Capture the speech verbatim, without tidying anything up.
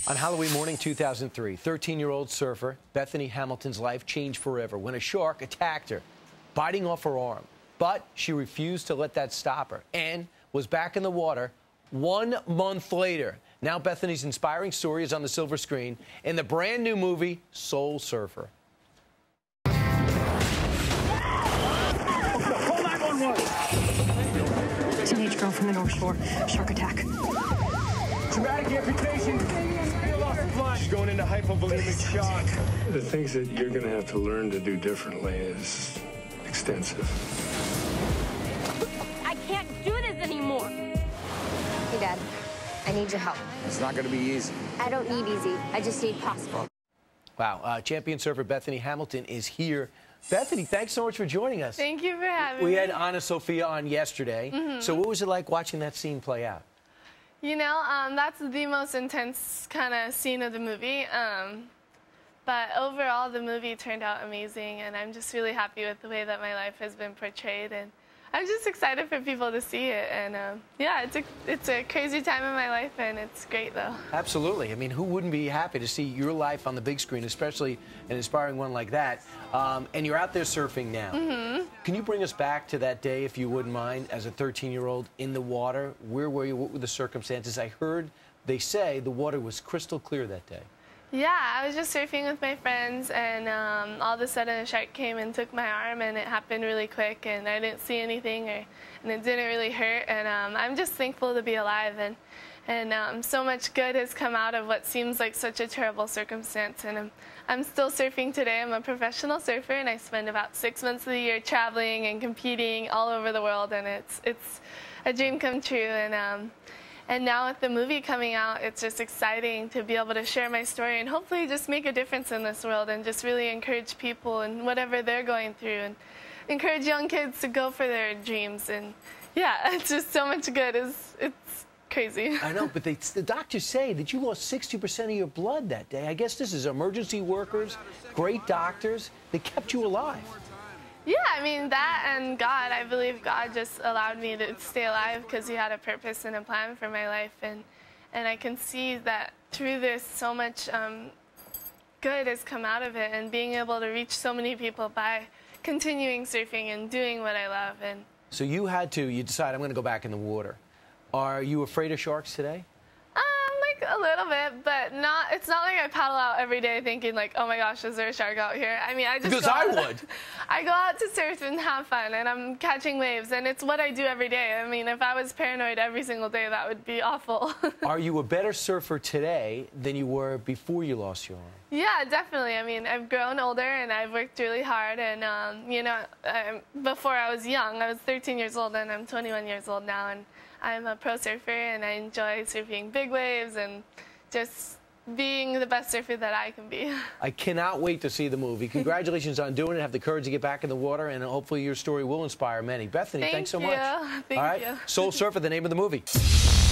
On Halloween morning two thousand three, thirteen-year-old surfer Bethany Hamilton's life changed forever when a shark attacked her, biting off her arm. But she refused to let that stop her and was back in the water one month later. Now Bethany's inspiring story is on the silver screen in the brand new movie Soul Surfer. Teenage girl from the North Shore. Shark attack. Traumatic amputation. She's going into hypovolemic shock. The things that you're going to have to learn to do differently is extensive. I can't do this anymore. Hey, Dad. I need your help. It's not going to be easy. I don't need easy. I just need possible. Wow. Uh, champion surfer Bethany Hamilton is here. Bethany, thanks so much for joining us. Thank you for having we me. We had Anna Sophia on yesterday. Mm-hmm. So what was it like watching that scene play out? You know, um, that's the most intense kind of scene of the movie. Um, but overall, the movie turned out amazing, and I'm just really happy with the way that my life has been portrayed. And I'm just excited for people to see it. And um, yeah, it's a, it's a crazy time in my life, and it's great, though. Absolutely. I mean, who wouldn't be happy to see your life on the big screen, especially an inspiring one like that? Um, and you're out there surfing now. Mm-hmm. Can you bring us back to that day, if you wouldn't mind, as a thirteen-year-old in the water? Where were you? What were the circumstances? I heard they say the water was crystal clear that day. Yeah, I was just surfing with my friends, and um, all of a sudden a shark came and took my arm, and it happened really quick, and I didn't see anything, or, and it didn't really hurt, and um, I'm just thankful to be alive, and, and um, so much good has come out of what seems like such a terrible circumstance, and I'm, I'm still surfing today. I'm a professional surfer, and I spend about six months of the year traveling and competing all over the world, and it's, it's a dream come true, and um, And now with the movie coming out, it's just exciting to be able to share my story and hopefully just make a difference in this world and just really encourage people and whatever they're going through and encourage young kids to go for their dreams. And yeah, it's just so much good. It's, it's crazy. I know, but they, the doctors say that you lost sixty percent of your blood that day. I guess this is emergency workers, great doctors. They kept you alive. Yeah, I mean, that and God. I believe God just allowed me to stay alive because he had a purpose and a plan for my life. And, and I can see that through this, so much um, good has come out of it, and being able to reach so many people by continuing surfing and doing what I love. And so you had to, you decide, I'm going to go back in the water. Are you afraid of sharks today? A little bit, but not. It's not like I paddle out every day thinking like, oh my gosh, is there a shark out here? I mean, I just because go I out, would. I go out to surf and have fun, and I'm catching waves, and it's what I do every day. I mean, if I was paranoid every single day, that would be awful. Are you a better surfer today than you were before you lost your arm? Yeah, definitely. I mean, I've grown older, and I've worked really hard, and um, you know, um, before I was young, I was thirteen years old, and I'm twenty-one years old now, and I'm a pro surfer, and I enjoy surfing big waves and just being the best surfer that I can be. I cannot wait to see the movie. Congratulations on doing it. Have the courage to get back in the water, and hopefully your story will inspire many. Bethany, Thank thanks so you. much. Thank All right, you. Soul Surfer, the name of the movie.